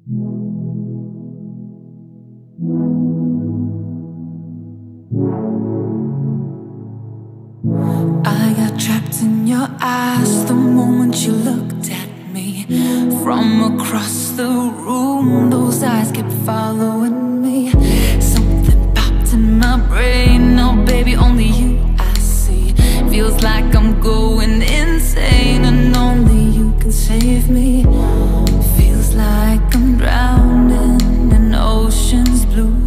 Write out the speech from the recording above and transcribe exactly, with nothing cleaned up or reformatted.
I got trapped in your eyes the moment you looked at me. From across the room, those eyes kept following me. Something popped in my brain, oh baby, only you I see. Feels like I'm going insane and only you can save me. Feels like I'm drowning in ocean's blue.